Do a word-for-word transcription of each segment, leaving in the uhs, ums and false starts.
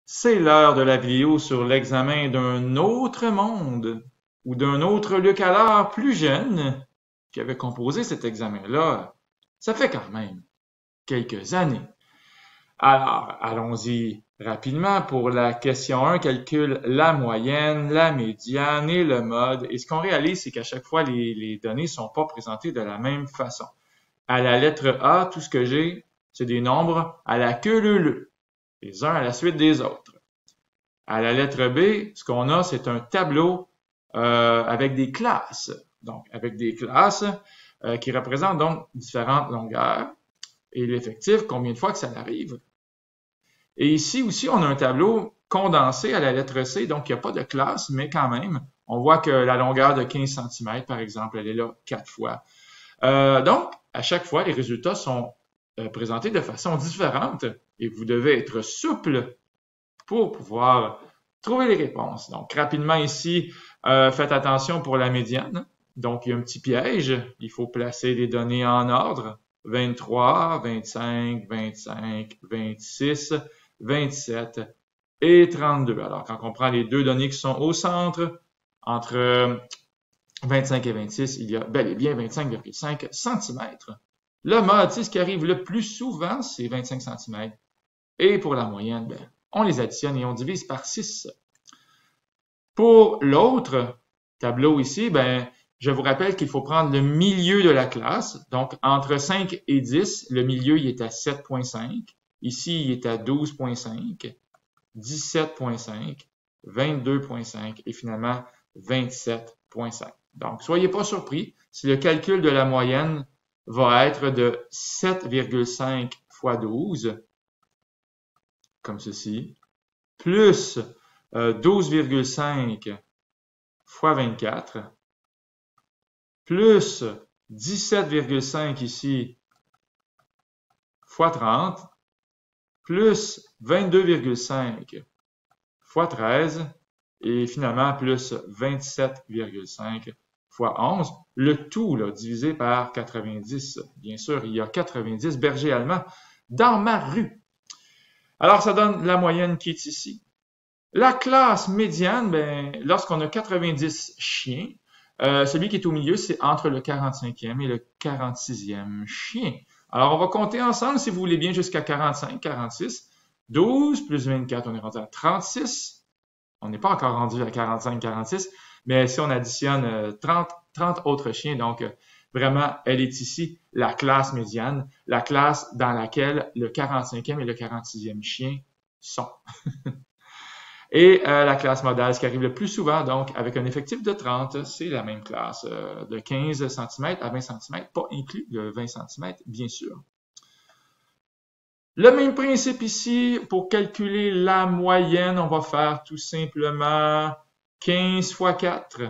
C'est l'heure de la vidéo sur l'examen d'un autre monde ou d'un autre Luc Allard plus jeune qui avait composé cet examen-là. Ça fait quand même quelques années. Alors, allons-y rapidement. Pour la question un, calcule la moyenne, la médiane et le mode. Et ce qu'on réalise, c'est qu'à chaque fois, les, les données ne sont pas présentées de la même façon. À la lettre A, tout ce que j'ai, c'est des nombres à la queue leu-leu, les uns à la suite des autres. À la lettre B, ce qu'on a, c'est un tableau euh, avec des classes. Donc, avec des classes euh, qui représentent donc différentes longueurs et l'effectif, combien de fois que ça arrive. Et ici aussi, on a un tableau condensé à la lettre C, donc il n'y a pas de classe, mais quand même, on voit que la longueur de quinze centimètres, par exemple, elle est là quatre fois. Euh, donc, à chaque fois, les résultats sont euh, présentés de façon différente et vous devez être souple pour pouvoir trouver les réponses. Donc, rapidement ici, euh, faites attention pour la médiane. Donc, il y a un petit piège. Il faut placer les données en ordre. vingt-trois, vingt-cinq, vingt-cinq, vingt-six, vingt-sept et trente-deux. Alors, quand on prend les deux données qui sont au centre, entre vingt-cinq et vingt-six, il y a bel et bien vingt-cinq virgule cinq centimètres. Le mode, c'est ce qui arrive le plus souvent, c'est vingt-cinq centimètres. Et pour la moyenne, ben, on les additionne et on divise par six. Pour l'autre tableau ici, ben, je vous rappelle qu'il faut prendre le milieu de la classe. Donc, entre cinq et dix, le milieu il est à sept virgule cinq. Ici, il est à douze virgule cinq, dix-sept virgule cinq, vingt-deux virgule cinq et finalement vingt-sept virgule cinq. Donc, soyez pas surpris si le calcul de la moyenne va être de sept virgule cinq fois douze, comme ceci, plus euh, douze virgule cinq fois vingt-quatre, plus dix-sept virgule cinq ici fois trente, plus vingt-deux virgule cinq fois treize, et finalement plus vingt-sept virgule cinq fois onze, le tout là, divisé par quatre-vingt-dix. Bien sûr, il y a quatre-vingt-dix bergers allemands dans ma rue. Alors, ça donne la moyenne qui est ici. La classe médiane, ben, lorsqu'on a quatre-vingt-dix chiens, euh, celui qui est au milieu, c'est entre le quarante-cinquième et le quarante-sixième chien. Alors, on va compter ensemble, si vous voulez bien, jusqu'à quarante-cinq, quarante-six. douze plus vingt-quatre, on est rendu à trente-six. On n'est pas encore rendu à quarante-cinq, quarante-six, mais si on additionne trente, trente autres chiens, donc vraiment, elle est ici la classe médiane, la classe dans laquelle le quarante-cinquième et le quarante-sixième chien sont. Et euh, la classe modale, ce qui arrive le plus souvent, donc avec un effectif de trente, c'est la même classe, euh, de quinze centimètres à vingt centimètres, pas inclus le vingt centimètres, bien sûr. Le même principe ici, pour calculer la moyenne, on va faire tout simplement quinze fois quatre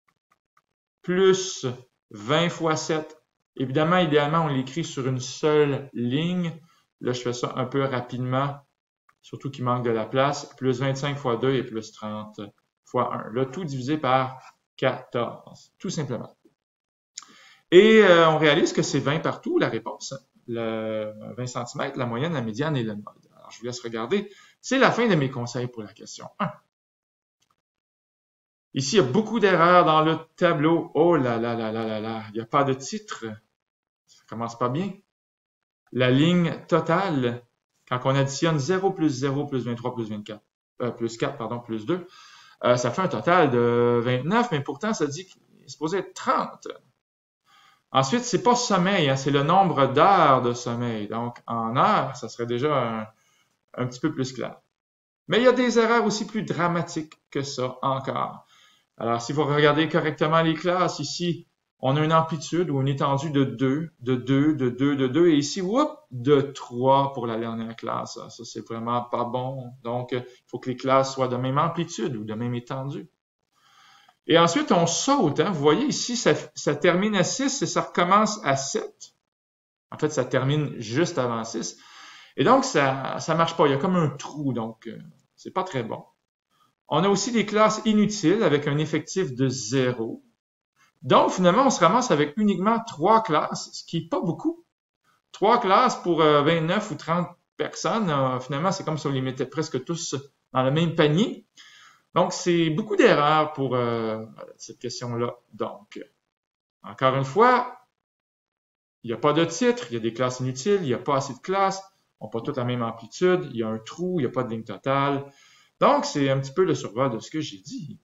plus vingt fois sept. Évidemment, idéalement, on l'écrit sur une seule ligne. Là, je fais ça un peu rapidement, surtout qu'il manque de la place. Plus vingt-cinq fois deux et plus trente fois un. Là, tout divisé par quatorze, tout simplement. Et euh, on réalise que c'est vingt partout, la réponse. Le vingt centimètres, la moyenne, la médiane et le mode. Alors, je vous laisse regarder. C'est la fin de mes conseils pour la question un. Ici, il y a beaucoup d'erreurs dans le tableau. Oh là là là là là là, il n'y a pas de titre. Ça commence pas bien. La ligne totale, quand on additionne zéro plus zéro plus vingt-trois plus vingt-quatre, euh, plus quatre, pardon, plus deux, euh, ça fait un total de vingt-neuf, mais pourtant, ça dit qu'il est supposé être trente. Ensuite, c'est pas sommeil, hein, c'est le nombre d'heures de sommeil. Donc, en heures, ça serait déjà un, un petit peu plus clair. Mais il y a des erreurs aussi plus dramatiques que ça encore. Alors, si vous regardez correctement les classes, ici, on a une amplitude ou une étendue de deux, de deux, de deux, de deux, et ici, whoop, de trois pour la dernière classe. Ça, c'est vraiment pas bon. Donc, il faut que les classes soient de même amplitude ou de même étendue. Et ensuite, on saute. Hein. Vous voyez ici, ça, ça termine à six et ça recommence à sept. En fait, ça termine juste avant six. Et donc, ça ça marche pas. Il y a comme un trou, donc euh, c'est pas très bon. On a aussi des classes inutiles avec un effectif de zéro. Donc, finalement, on se ramasse avec uniquement trois classes, ce qui n'est pas beaucoup. Trois classes pour euh, vingt-neuf ou trente personnes. Euh, finalement, c'est comme si on les mettait presque tous dans le même panier. Donc, c'est beaucoup d'erreurs pour euh, cette question-là. Donc, encore une fois, il n'y a pas de titre, il y a des classes inutiles, il n'y a pas assez de classes, on n'a pas toutes la même amplitude, il y a un trou, il n'y a pas de ligne totale. Donc, c'est un petit peu le survol de ce que j'ai dit.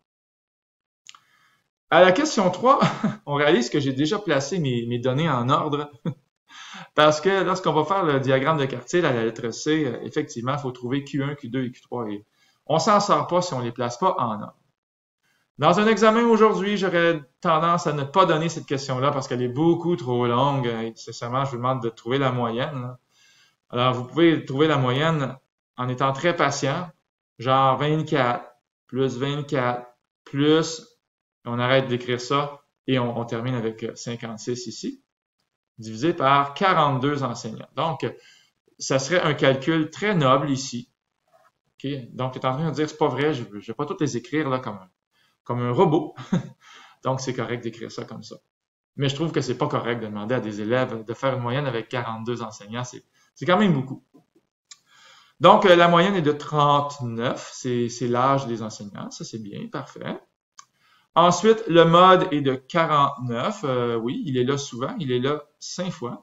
À la question trois, on réalise que j'ai déjà placé mes, mes données en ordre. Parce que lorsqu'on va faire le diagramme de quartile à la lettre C, effectivement, il faut trouver Q un, Q deux et Q trois. Et on s'en sort pas si on les place pas en ordre. Dans un examen aujourd'hui, j'aurais tendance à ne pas donner cette question-là parce qu'elle est beaucoup trop longue. Et nécessairement, je vous demande de trouver la moyenne. Alors, vous pouvez trouver la moyenne en étant très patient, genre vingt-quatre plus vingt-quatre plus, on arrête d'écrire ça et on, on termine avec cinquante-six ici, divisé par quarante-deux enseignants. Donc, ça serait un calcul très noble ici. Okay? Donc, tu es en train de dire, c'est pas vrai, je ne vais pas toutes les écrire là comme un, comme un robot. Donc, c'est correct d'écrire ça comme ça. Mais je trouve que c'est pas correct de demander à des élèves de faire une moyenne avec quarante-deux enseignants. C'est, c'est quand même beaucoup. Donc, la moyenne est de trente-neuf. C'est, c'est l'âge des enseignants. Ça, c'est bien. Parfait. Ensuite, le mode est de quarante-neuf. Euh, oui, il est là souvent. Il est là cinq fois.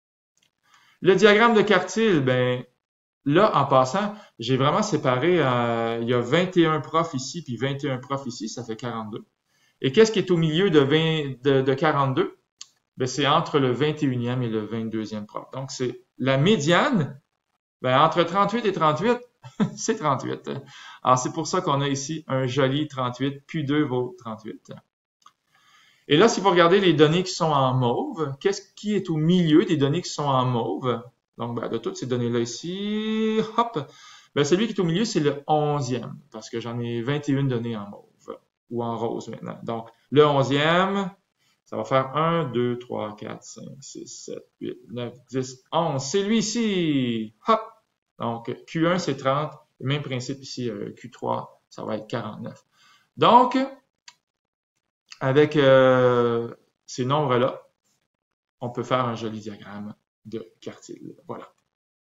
Le diagramme de quartile, ben, là, en passant, j'ai vraiment séparé, euh, il y a vingt et un profs ici, puis vingt et un profs ici, ça fait quarante-deux. Et qu'est-ce qui est au milieu de, vingt, de, de quarante-deux? Ben, c'est entre le vingt et unième et le vingt-deuxième prof. Donc, c'est la médiane, ben, entre trente-huit et trente-huit, c'est trente-huit. Alors, c'est pour ça qu'on a ici un joli trente-huit, Q deux vaut trente-huit. Et là, si vous regardez les données qui sont en mauve, qu'est-ce qui est au milieu des données qui sont en mauve? Donc, ben, de toutes ces données-là ici, hop, ben, celui qui est au milieu, c'est le onzième, parce que j'en ai vingt et une données en mauve, ou en rose maintenant. Donc, le onzième, ça va faire un, deux, trois, quatre, cinq, six, sept, huit, neuf, dix, onze. C'est lui ici! Hop! Donc, Q un, c'est trente. Le même principe ici, Q trois, ça va être quarante-neuf. Donc, avec euh, ces nombres-là, on peut faire un joli diagramme de quartile. Voilà.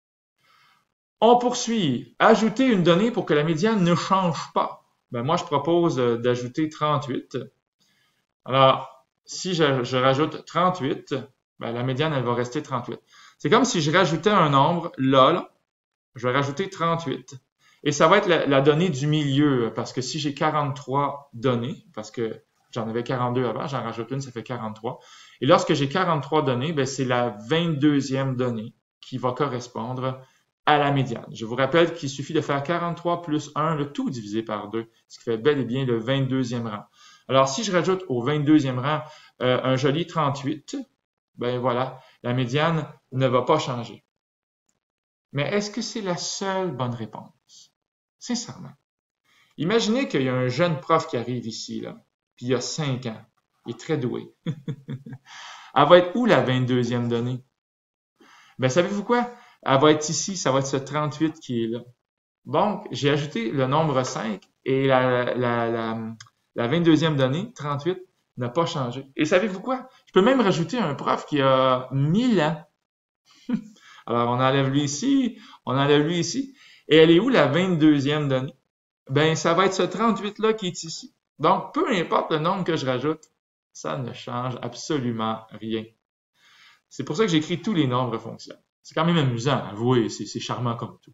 On poursuit. Ajouter une donnée pour que la médiane ne change pas. Ben, moi, je propose d'ajouter trente-huit. Alors, si je, je rajoute trente-huit, ben, la médiane, elle va rester trente-huit. C'est comme si je rajoutais un nombre, là, là, je vais rajouter trente-huit. Et ça va être la, la donnée du milieu, parce que si j'ai quarante-trois données, parce que j'en avais quarante-deux avant, j'en rajoute une, ça fait quarante-trois. Et lorsque j'ai quarante-trois données, ben, c'est la vingt-deuxième donnée qui va correspondre à la médiane. Je vous rappelle qu'il suffit de faire quarante-trois plus un, le tout divisé par deux, ce qui fait bel et bien le vingt-deuxième rang. Alors, si je rajoute au vingt-deuxième rang euh, un joli trente-huit, ben voilà, la médiane ne va pas changer. Mais est-ce que c'est la seule bonne réponse? Sincèrement. Imaginez qu'il y a un jeune prof qui arrive ici, là, puis il a cinq ans. Il est très doué. Elle va être où la vingt-deuxième donnée? Ben, savez-vous quoi? Elle va être ici, ça va être ce trente-huit qui est là. Donc, j'ai ajouté le nombre cinq et la, la, la, la vingt-deuxième donnée, trente-huit, n'a pas changé. Et savez-vous quoi? Je peux même rajouter un prof qui a mille ans. Alors, on enlève lui ici, on enlève lui ici. Et elle est où la vingt-deuxième donnée? Ben, ça va être ce trente-huit-là qui est ici. Donc, peu importe le nombre que je rajoute, ça ne change absolument rien. C'est pour ça que j'écris tous les nombres fonctionnels. C'est quand même amusant, avouez, c'est charmant comme tout.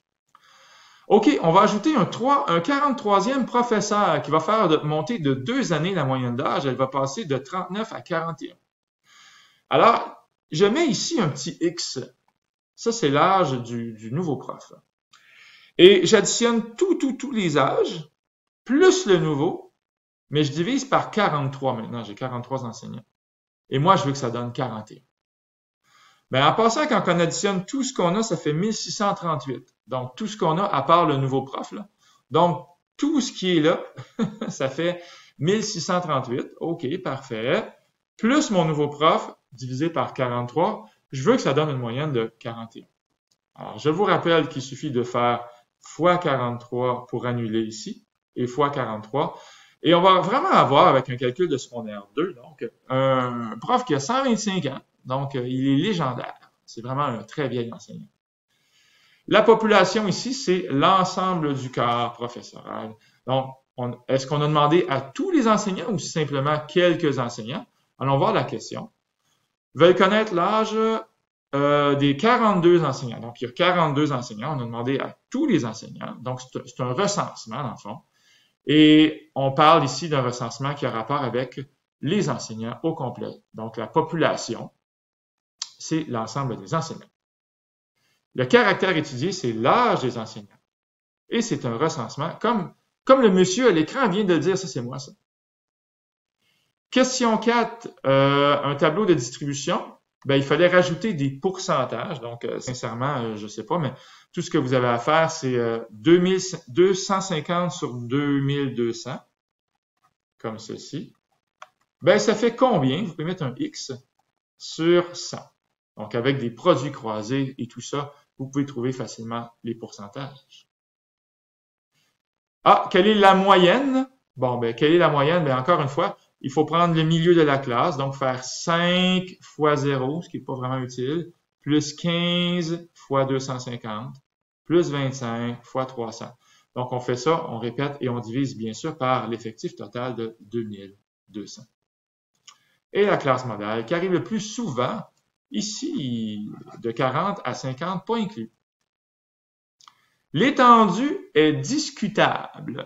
OK, on va ajouter un, trois, un quarante-troisième professeur qui va faire de, monter de deux années la moyenne d'âge. Elle va passer de trente-neuf à quarante et un. Alors, je mets ici un petit X. Ça, c'est l'âge du, du nouveau prof. Et j'additionne tout, tout, tous les âges, plus le nouveau, mais je divise par quarante-trois maintenant. J'ai quarante-trois enseignants. Et moi, je veux que ça donne quarante et un. Ben, en passant, quand on additionne tout ce qu'on a, ça fait mille six cent trente-huit. Donc, tout ce qu'on a, à part le nouveau prof, là. Donc, tout ce qui est là, ça fait mille six cent trente-huit. OK, parfait. Plus mon nouveau prof, divisé par quarante-trois, je veux que ça donne une moyenne de quarante et un. Alors, je vous rappelle qu'il suffit de faire fois quarante-trois pour annuler ici, et fois quarante-trois. Et on va vraiment avoir, avec un calcul de secondaire deux, donc, un prof qui a cent vingt-cinq ans. Donc, il est légendaire. C'est vraiment un très vieil enseignant. La population ici, c'est l'ensemble du corps professoral. Donc, est-ce qu'on a demandé à tous les enseignants ou simplement quelques enseignants? Allons voir la question. Veulent connaître l'âge euh, des quarante-deux enseignants. Donc, il y a quarante-deux enseignants. On a demandé à tous les enseignants. Donc, c'est un recensement, dans le fond. Et on parle ici d'un recensement qui a rapport avec les enseignants au complet. Donc, la population, c'est l'ensemble des enseignants. Le caractère étudié, c'est l'âge des enseignants. Et c'est un recensement, comme, comme le monsieur à l'écran vient de le dire, ça c'est moi ça. Question quatre, euh, un tableau de distribution. Ben, il fallait rajouter des pourcentages. Donc, euh, sincèrement, euh, je sais pas, mais tout ce que vous avez à faire, c'est euh, deux cent cinquante sur deux mille deux cents, comme ceci. Ben, ça fait combien? Vous pouvez mettre un X sur cent. Donc, avec des produits croisés et tout ça, vous pouvez trouver facilement les pourcentages. Ah, quelle est la moyenne? Bon, ben, quelle est la moyenne? Ben, encore une fois, il faut prendre le milieu de la classe, donc faire cinq fois zéro, ce qui n'est pas vraiment utile, plus quinze fois deux cent cinquante, plus vingt-cinq fois trois cents. Donc, on fait ça, on répète et on divise bien sûr par l'effectif total de deux mille deux cents. Et la classe modèle, qui arrive le plus souvent, ici, de quarante à cinquante, pas inclus. L'étendue est discutable.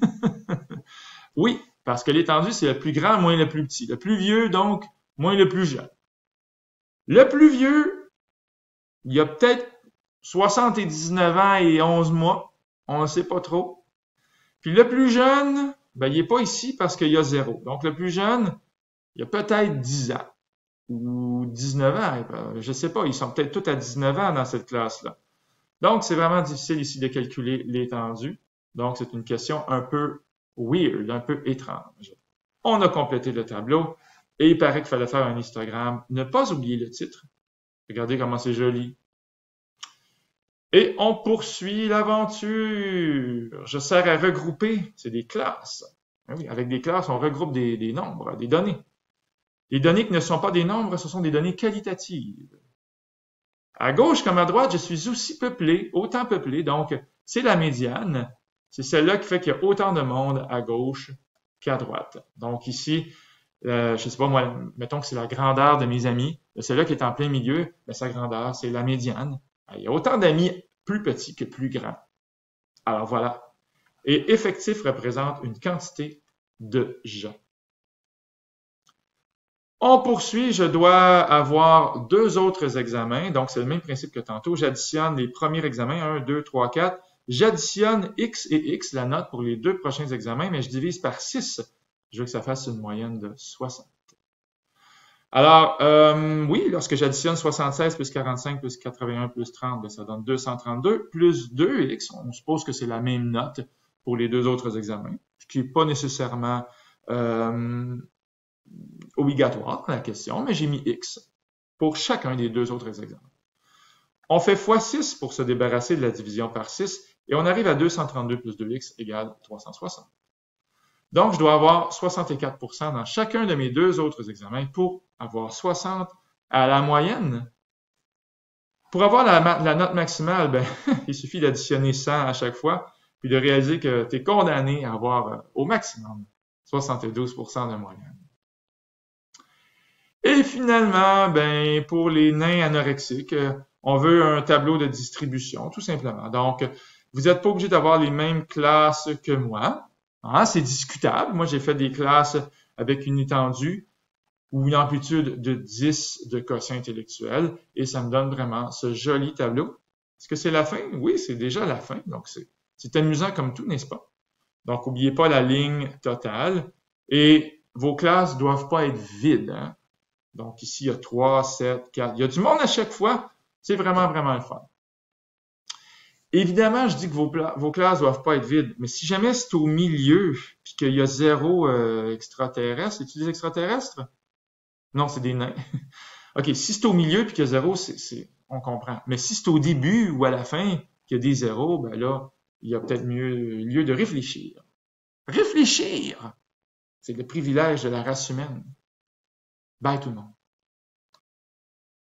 Oui, parce que l'étendue, c'est le plus grand moins le plus petit. Le plus vieux, donc, moins le plus jeune. Le plus vieux, il y a peut-être soixante-dix-neuf ans et onze mois. On ne sait pas trop. Puis le plus jeune, ben, il n'est pas ici parce qu'il y a zéro. Donc, le plus jeune, il y a peut-être dix ans. Ou dix-neuf ans. Je ne sais pas, ils sont peut-être tous à dix-neuf ans dans cette classe-là. Donc, c'est vraiment difficile ici de calculer l'étendue. Donc, c'est une question un peu weird, un peu étrange. On a complété le tableau et il paraît qu'il fallait faire un histogramme. Ne pas oublier le titre. Regardez comment c'est joli. Et on poursuit l'aventure. Je sers à regrouper. C'est des classes. Oui, avec des classes, on regroupe des, des nombres, des données. Les données qui ne sont pas des nombres, ce sont des données qualitatives. À gauche comme à droite, je suis aussi peuplé, autant peuplé, donc c'est la médiane. C'est celle-là qui fait qu'il y a autant de monde à gauche qu'à droite. Donc ici, euh, je sais pas moi, mettons que c'est la grandeur de mes amis. Celle-là qui est en plein milieu, ben, sa grandeur, c'est la médiane. Il y a autant d'amis plus petits que plus grands. Alors voilà. Et effectif représente une quantité de gens. On poursuit, je dois avoir deux autres examens, donc c'est le même principe que tantôt. J'additionne les premiers examens, un, deux, trois, quatre. J'additionne X et X, la note pour les deux prochains examens, mais je divise par six. Je veux que ça fasse une moyenne de soixante. Alors, euh, oui, lorsque j'additionne soixante-seize plus quarante-cinq plus quatre-vingt-un plus trente, ben, ça donne deux cent trente-deux plus deux X. On suppose que c'est la même note pour les deux autres examens, ce qui n'est pas nécessairement euh, obligatoire dans la question, mais j'ai mis X pour chacun des deux autres examens. On fait fois six pour se débarrasser de la division par six et on arrive à deux cent trente-deux plus deux X égale trois cent soixante. Donc, je dois avoir soixante-quatre pour cent dans chacun de mes deux autres examens pour avoir soixante à la moyenne. Pour avoir la, la note maximale, ben, il suffit d'additionner cent à chaque fois puis de réaliser que tu es condamné à avoir euh, au maximum soixante-douze pour cent de moyenne. Et finalement, ben, pour les nains anorexiques, on veut un tableau de distribution, tout simplement. Donc, vous n'êtes pas obligé d'avoir les mêmes classes que moi. Hein, c'est discutable. Moi, j'ai fait des classes avec une étendue ou une amplitude de dix de quotient intellectuel et ça me donne vraiment ce joli tableau. Est-ce que c'est la fin? Oui, c'est déjà la fin. Donc, c'est amusant comme tout, n'est-ce pas? Donc, n'oubliez pas la ligne totale et vos classes ne doivent pas être vides. Hein? Donc, ici, il y a trois, sept, quatre. Il y a du monde à chaque fois. C'est vraiment, vraiment le fun. Évidemment, je dis que vos, vos classes doivent pas être vides, mais si jamais c'est au milieu puis qu'il y a zéro euh, extraterrestre, c'est-tu des extraterrestres? Non, c'est des nains. OK, si c'est au milieu puis qu'il y a zéro, c'est, on comprend. Mais si c'est au début ou à la fin qu'il y a des zéros, ben là, il y a peut-être mieux lieu de réfléchir. Réfléchir! C'est le privilège de la race humaine. Bye tout le monde.